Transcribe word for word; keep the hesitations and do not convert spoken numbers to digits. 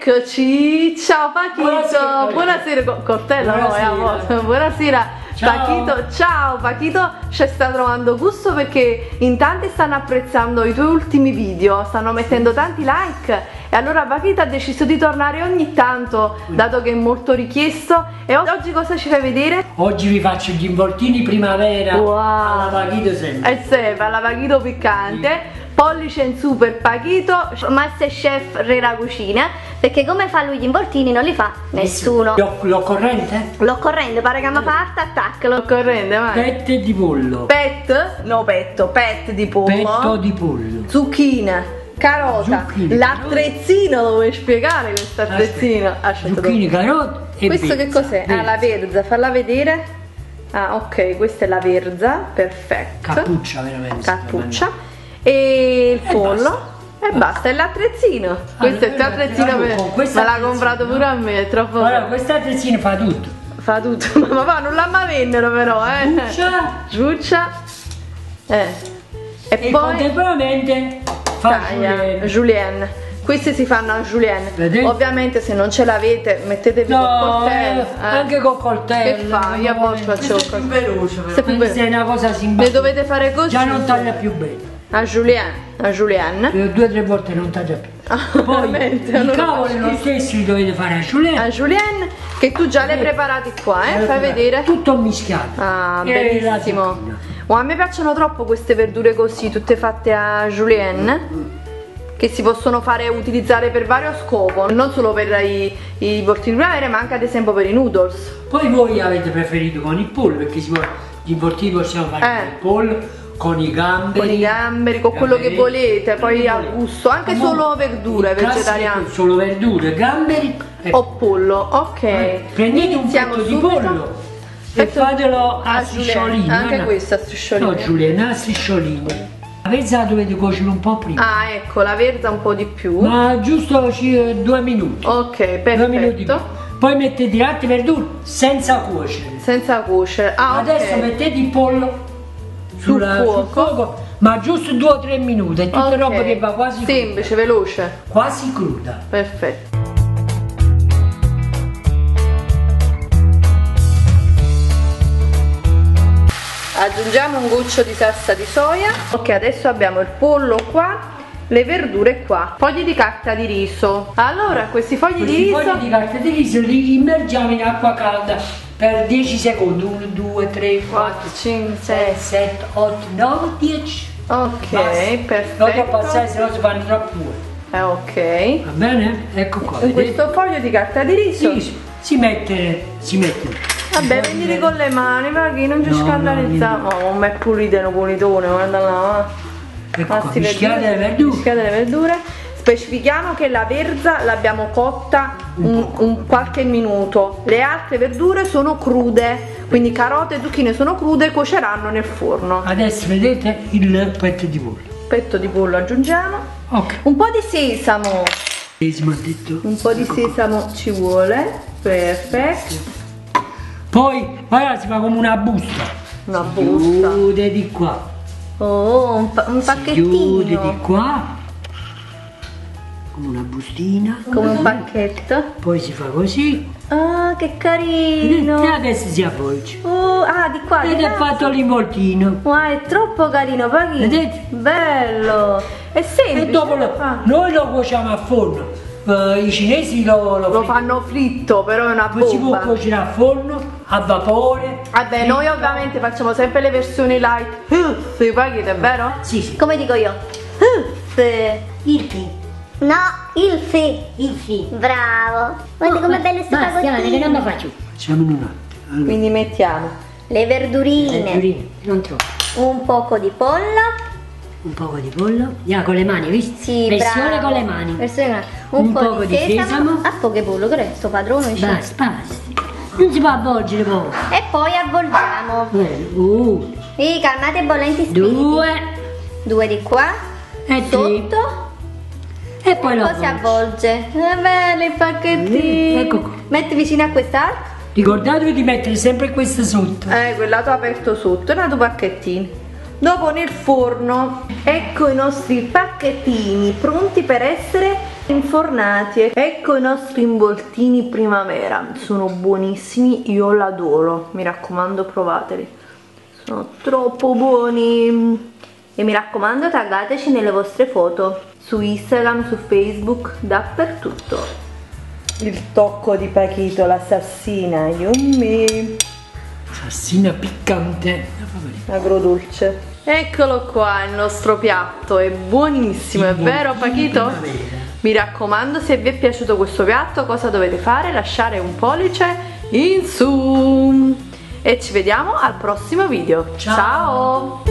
Eccoci, ciao Pachito, buonasera, buonasera co coltello, buonasera. No, è a buonasera ciao. Pachito, ciao Pachito, ci sta trovando gusto perché in tanti stanno apprezzando i tuoi ultimi video, stanno mettendo tanti like e allora Pachito ha deciso di tornare ogni tanto, dato che è molto richiesto. E oggi cosa ci fai vedere? Oggi vi faccio gli involtini primavera, wow, alla Pachito sempre. E sempre, alla Pachito piccante. Sì. Pollice in su per Pachito, Masterchef Rera Cucina, perché come fa lui gli involtini non li fa nessuno. L'occorrente? L'occorrente, pare che mi fa art attack. L'occorrente, vai. Pette di pollo. Pet? No, petto, pet di pollo. Petto di pollo. Zucchina, carota, l'attrezzino, lo vuoi spiegare questo attrezzino? Zucchine, carota e questo che cos'è? Ah, la verza, falla vedere. Ah, ok, questa è la verza, perfetto. Cappuccia veramente. Cappuccia. E il pollo e, e basta, è l'attrezzino. Questo è il tuo attrezzino, me l'ha comprato pure a me, è troppo bello. Allora, questo attrezzino fa tutto. Fa tutto, ma papà non la ma vennero però, eh. Giuccia. Giuccia. Eh. E, e poi contemporaneamente fa julienne. Julienne. Queste si fanno a julienne. Vedete? Ovviamente se non ce l'avete mettetevi no, col coltello. Eh. Anche col coltello. Che fa? Io a volte faccio più veloce. Se è una cosa simpatica. Le dovete fare così. Già non taglia più bene. A Julienne, a Julienne. Due o tre volte non taglia più. Ah, poi i cavoli lo stesso li dovete fare a Julienne. A Julienne, che tu già li hai preparati qua, eh? Fai vedere. Tutto mischiato. Ah, bellissimo. Oh, a me piacciono troppo queste verdure così, tutte fatte a Julienne, che si possono fare utilizzare per vario scopo, non solo per i, i voltini primavera, ma anche ad esempio per i noodles. Poi voi avete preferito con il pollo, perché si può, gli involtini possiamo fare eh. con il pollo, con i gamberi, con i gamberi, con quello che volete, poi a gusto, anche Amore, solo verdure vegetariane. Solo verdure, gamberi ecco. O pollo, ok. Eh, prendete un petto di pollo e fatelo a, a strisciolini. Anche no? questo a strisciolini. No, Giuliana, a strisciolini. La verza la dovete cuocere un po' prima. Ah, ecco, la verza un po' di più. Ma giusto due minuti. Ok, perfetto. Due minuti. Poi mettete le altre verdure senza cuocere. Senza cuocere. Ah, adesso okay. mettete il pollo sul, sulla, fuoco. sul fuoco, ma giusto due o tre minuti. È tutta okay. roba che va quasi semplice, cruda. veloce. Quasi cruda. Perfetto. Aggiungiamo un goccio di salsa di soia. Ok, adesso abbiamo il pollo qua, le verdure qua, fogli di carta di riso. Allora, questi fogli questi di riso fogli di carta di riso li immergiamo in acqua calda per dieci secondi. uno, due, tre, quattro, cinque, sei, sette, otto, nove, dieci. Ok, basta. Perfetto. Non troppo assai, se no si fanno troppo buoni. Eh, ok. Va bene? Ecco qua. In vedete? Questo foglio di carta di riso sì, si mette, si mette. Vabbè, venite con le mani, perché non ci no, scandalizziamo. No, non è pulito, è un pulitone, guarda là. Ecco qua, mischiate le verdure. Mischiate le verdure. Specifichiamo che la verza l'abbiamo cotta un, un qualche minuto. Le altre verdure sono crude, quindi carote e zucchine sono crude, cuoceranno nel forno. Adesso vedete il petto di pollo. Petto di pollo aggiungiamo. Ok. Un po' di sesamo. Sesamo detto. Un po' di sesamo ci vuole. Perfetto. Poi, guarda, si fa come una busta. Una busta. Si chiude di qua. Oh, un, pa un pacchettino. Si chiude di qua. Come una bustina. Come un pacchetto. Poi si fa così. Ah, che carino. E adesso si avvolge. Oh, ah, di qua. Ed è fatto l'involtino. Wow, è troppo carino, Pachito. Vedete? Bello. È semplice. E dopo lo, noi lo cuociamo a forno. Uh, I cinesi lo, lo, lo fanno fritto, però è una bomba. Si può cuocere a forno, a vapore. Vabbè, fritto. Noi ovviamente facciamo sempre le versioni light. Sì, Pachito, è vero? Sì, sì. Come dico io? Il fi. No, il fi. Il fi. Bravo. Guarda oh, come è bello sto fagottino. Che non lo faccio. Siamo in un attimo. Allora. Quindi mettiamo le verdurine. Le verdurine, non troppo. Un poco di pollo. Un poco di pollo, yeah, con le mani, visto? Sì, versione bravo. con le mani. Versione un, un po' poco di sesamo. sesamo. A poche pollo, che è sto padrone? Basta, basta. Non si può avvolgere poco. E poi avvolgiamo. Eh, uh. E calmate e bollenti spiriti. Due. Due di qua. E sotto. E poi lo poi si avvolge. È bello il pacchettino. Eh, ecco qua. Metti vicino a quest'altro. Ricordatevi di mettere sempre questo sotto. Eh, quel lato aperto sotto, è un altro pacchettino. Dopo nel forno, ecco i nostri pacchettini pronti per essere infornati. Ecco i nostri involtini primavera, sono buonissimi, io l'adoro, mi raccomando provateli, sono troppo buoni. E mi raccomando taggateci nelle vostre foto su Instagram, su Facebook, dappertutto. Il tocco di Paquito, la sassina, yummy, sassina piccante, agrodolce. Eccolo qua il nostro piatto, è buonissimo, è vero Paquito? Mi raccomando, se vi è piaciuto questo piatto cosa dovete fare? Lasciare un pollice in su e ci vediamo al prossimo video. Ciao, ciao.